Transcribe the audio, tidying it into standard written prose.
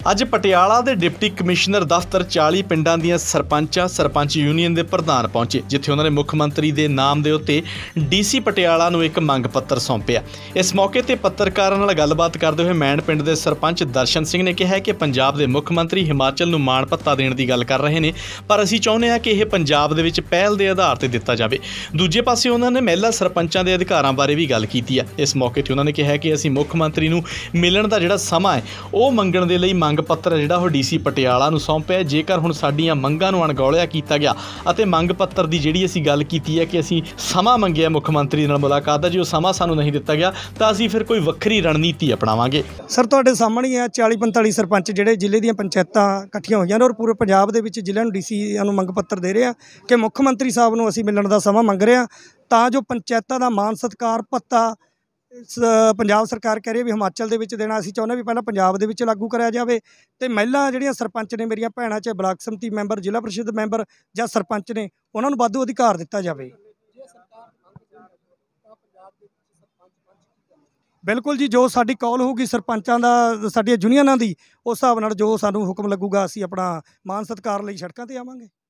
ਅੱਜ ਪਟਿਆਲਾ ਦੇ deputy commissioner ਦਫ਼ਤਰ 40 ਪਿੰਡਾਂ ਦੀਆਂ ਸਰਪੰਚ ਯੂਨੀਅਨ ਦੇ ਪ੍ਰਧਾਨ ਪਹੁੰਚੇ, ਜਿੱਥੇ ਉਹਨਾਂ ਨੇ ਮੁੱਖ ਮੰਤਰੀ ਦੇ ਨਾਮ ਦੇ ਉੱਤੇ ਡੀਸੀ ਪਟਿਆਲਾ ਨੂੰ ਇੱਕ ਮੰਗ ਪੱਤਰ ਸੌਂਪਿਆ। ਇਸ ਮੌਕੇ ਤੇ ਪੱਤਰਕਾਰਾਂ ਨਾਲ ਗੱਲਬਾਤ ਕਰਦੇ ਹੋਏ ਮੈਂਡ ਪਿੰਡ ਦੇ ਸਰਪੰਚ ਦਰਸ਼ਨ ਸਿੰਘ ਨੇ ਕਿਹਾ ਕਿ ਪੰਜਾਬ ਦੇ ਮੁੱਖ ਮੰਤਰੀ ਹਿਮਾਚਲ ਨੂੰ ਮਾਣ ਭੱਤਾ ਦੇਣ ਦੀ ਗੱਲ ਕਰ ਰਹੇ ਨੇ, ਪਰ ਅਸੀਂ ਚਾਹੁੰਦੇ ਹਾਂ ਕਿ ਇਹ ਪੰਜਾਬ ਦੇ ਵਿੱਚ ਪਹਿਲ ਦੇ ਆਧਾਰ ਤੇ ਦਿੱਤਾ ਜਾਵੇ। ਦੂਜੇ ਪਾਸੇ ਉਹਨਾਂ ਨੇ ਮਹਿਲਾ ਸਰਪੰਚਾਂ ਦੇ ਅਧਿਕਾਰਾਂ ਬਾਰੇ ਵੀ ਗੱਲ ਕੀਤੀ ਹੈ। ਇਸ ਮੌਕੇ ਤੇ ਉਹਨਾਂ ਨੇ ਕਿਹਾ ਕਿ ਅਸੀਂ ਮੁੱਖ ਮੰਤਰੀ ਨੂੰ ਮਿਲਣ ਦਾ ਜਿਹੜਾ ਸਮਾਂ ਹੈ ਉਹ ਮੰਗਣ ਦੇ ਲਈ ਮੰਗ ਪੱਤਰ ਜਿਹੜਾ ਉਹ ਡੀਸੀ ਪਟਿਆਲਾ ਨੂੰ ਸੌਂਪਿਆ। ਜੇਕਰ ਹੁਣ ਸਾਡੀਆਂ ਮੰਗਾਂ ਨੂੰ ਅਣਗੌਲਿਆ ਕੀਤਾ ਗਿਆ ਅਤੇ ਮੰਗ ਪੱਤਰ ਦੀ ਜਿਹੜੀ ਅਸੀਂ ਗੱਲ ਕੀਤੀ ਹੈ ਕਿ ਅਸੀਂ ਸਮਾਂ ਮੰਗਿਆ ਮੁੱਖ ਮੰਤਰੀ ਨਾਲ ਮੁਲਾਕਾਤ ਦਾ, ਜੇ ਉਹ ਸਮਾਂ ਸਾਨੂੰ ਨਹੀਂ ਦਿੱਤਾ ਗਿਆ ਤਾਂ ਅਸੀਂ ਫਿਰ ਕੋਈ ਵੱਖਰੀ ਰਣਨੀਤੀ ਅਪਣਾਵਾਂਗੇ। ਸਰ, ਤੁਹਾਡੇ ਸਾਹਮਣੇ ਹੀ ਆ 40-45 ਸਰਪੰਚ ਜਿਹੜੇ ਜ਼ਿਲ੍ਹੇ ਦੀਆਂ ਪੰਚਾਇਤਾਂ ਇਕੱਠੀਆਂ ਹੋਈਆਂ ਨੇ ਔਰ ਪੂਰੇ ਪੰਜਾਬ ਦੇ ਵਿੱਚ ਜ਼ਿਲ੍ਹਿਆਂ ਨੂੰ ਡੀਸੀਆਂ ਨੂੰ ਮੰਗ ਪੱਤਰ ਦੇ ਰਹੇ ਆ ਕਿ ਮੁੱਖ ਮੰਤਰੀ ਸਾਹਿਬ ਨੂੰ ਅਸੀਂ ਮਿਲਣ ਦਾ ਸਮਾਂ ਮੰਗ ਰਹੇ ਹਾਂ, ਤਾਂ ਜੋ ਪੰਚਾਇਤਾਂ ਦਾ ਮਾਣ ਸਤਿਕਾਰ ਭੱਤਾ ਪੰਜਾਬ ਸਰਕਾਰ ਕਹਿ ਰਹੀ ਹੈ ਵੀ ਹਿਮਾਚਲ ਦੇ ਵਿੱਚ ਦੇਣਾ। ਅਸੀਂ ਚਾਹੁੰਦੇ ਵੀ ਪਹਿਲਾਂ ਪੰਜਾਬ ਦੇ ਵਿੱਚ ਲਾਗੂ ਕਰਿਆ ਜਾਵੇ ਅਤੇ ਮਹਿਲਾ ਜਿਹੜੀਆਂ ਸਰਪੰਚ ਨੇ ਮੇਰੀਆਂ ਭੈਣਾਂ, ਚਾਹੇ ਬਲਾਕ ਸਮਿਤੀ ਮੈਂਬਰ, ਜ਼ਿਲ੍ਹਾ ਪ੍ਰੀਸ਼ਦ ਮੈਂਬਰ ਜਾਂ ਸਰਪੰਚ ਨੇ, ਉਹਨਾਂ ਨੂੰ ਵਾਧੂ ਅਧਿਕਾਰ ਦਿੱਤਾ ਜਾਵੇ। ਬਿਲਕੁਲ ਜੀ, ਜੋ ਸਾਡੀ ਕਾਲ ਹੋਊਗੀ ਸਰਪੰਚਾਂ ਦਾ, ਸਾਡੀਆਂ ਯੂਨੀਅਨਾਂ ਦੀ, ਉਸ ਹਿਸਾਬ ਨਾਲ ਜੋ ਸਾਨੂੰ ਹੁਕਮ ਲੱਗੂਗਾ ਅਸੀਂ ਆਪਣਾ ਮਾਣ ਸਤਿਕਾਰ ਲਈ ਸੜਕਾਂ 'ਤੇ ਆਵਾਂਗੇ।